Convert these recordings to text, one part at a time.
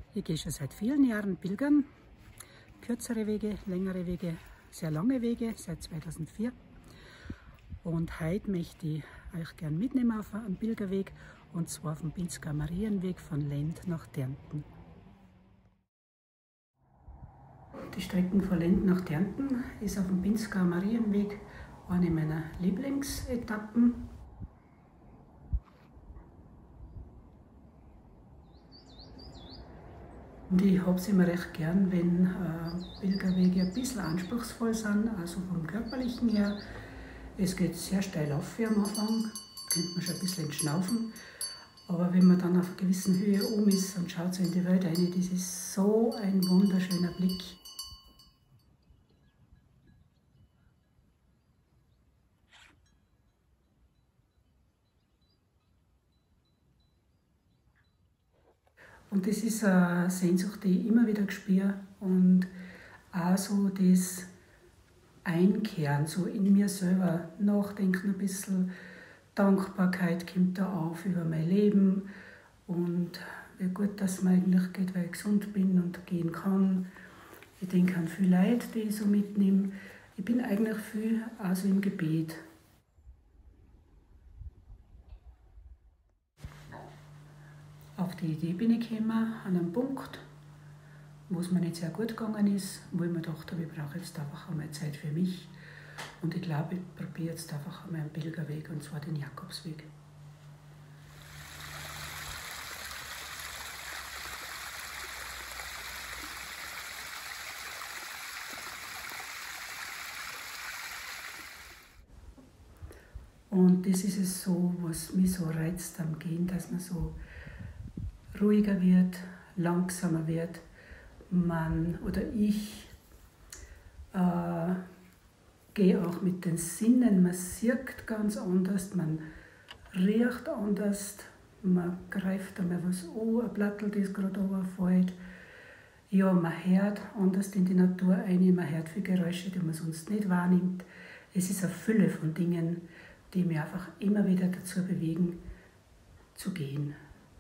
Ich gehe schon seit vielen Jahren pilgern. Kürzere Wege, längere Wege, sehr lange Wege, seit 2004. Und heute möchte ich euch gern mitnehmen auf einen Pilgerweg, und zwar auf dem Pinzgauer Marienweg von Lend nach Därnten. Die Strecke von Lend nach Därnten ist auf dem Pinzgauer Marienweg eine meiner Lieblingsetappen. Und ich habe es immer recht gern, wenn Pilgerwege ein bisschen anspruchsvoll sind, also vom Körperlichen her. Es geht sehr steil auf am Anfang, könnte man schon ein bisschen entschnaufen. Aber wenn man dann auf einer gewissen Höhe oben ist und schaut so in die Welt rein, das ist so ein wunderschöner Blick. Und das ist eine Sehnsucht, die ich immer wieder spüre, und auch so das Einkehren, so in mir selber nachdenken ein bisschen. Dankbarkeit kommt da auf über mein Leben und wie gut, dass es mir eigentlich geht, weil ich gesund bin und gehen kann. Ich denke an viele Leute, die ich so mitnehme. Ich bin eigentlich viel also im Gebet. Auf die Idee bin ich gekommen, an einem Punkt, wo es mir nicht sehr gut gegangen ist, wo ich mir dachte, ich brauche jetzt einfach einmal Zeit für mich. Und ich glaube, ich probiere jetzt einfach einmal einen Pilgerweg, und zwar den Jakobsweg. Und das ist es so, was mich so reizt am Gehen, dass man so ruhiger wird, langsamer wird. Man oder ich gehe auch mit den Sinnen, man sieht ganz anders, man riecht anders, man greift einmal was an, ein Blattl, das gerade runterfällt. Ja, man hört anders in die Natur ein, man hört viele Geräusche, die man sonst nicht wahrnimmt. Es ist eine Fülle von Dingen, die mich einfach immer wieder dazu bewegen, zu gehen.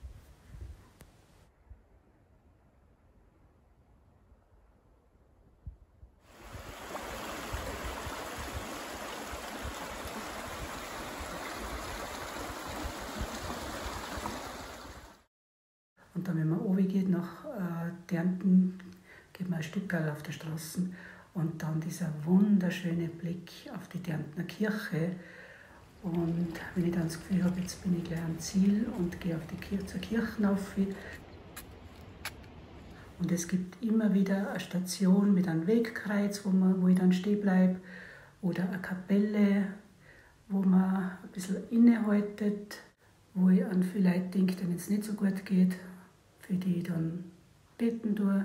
Und dann, wenn man runtergeht nach Därnten, geht man ein Stück auf der Straße, und dann dieser wunderschöne Blick auf die Därntner Kirche. Und wenn ich dann das Gefühl habe, jetzt bin ich gleich am Ziel und gehe auf zur Kirche rauf. Und es gibt immer wieder eine Station mit einem Wegkreuz, wo ich dann stehen bleibe, oder eine Kapelle, wo man ein bisschen innehaltet, wo ich an viele Leute denke, denen es nicht so gut geht, für die ich dann beten tue.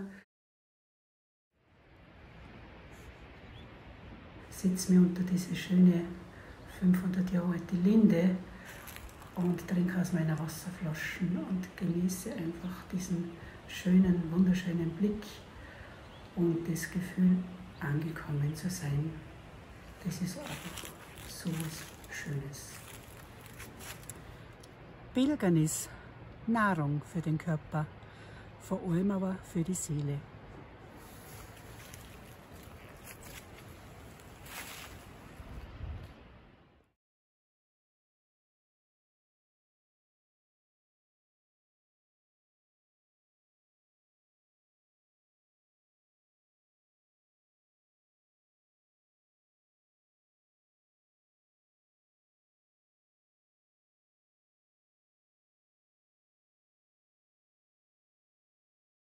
Ich setze mich unter diese schöne 500 Jahre alte Linde und trinke aus meiner Wasserflasche und genieße einfach diesen schönen, wunderschönen Blick und das Gefühl, angekommen zu sein. Das ist einfach so was Schönes. Pilgern ist Nahrung für den Körper, vor allem aber für die Seele.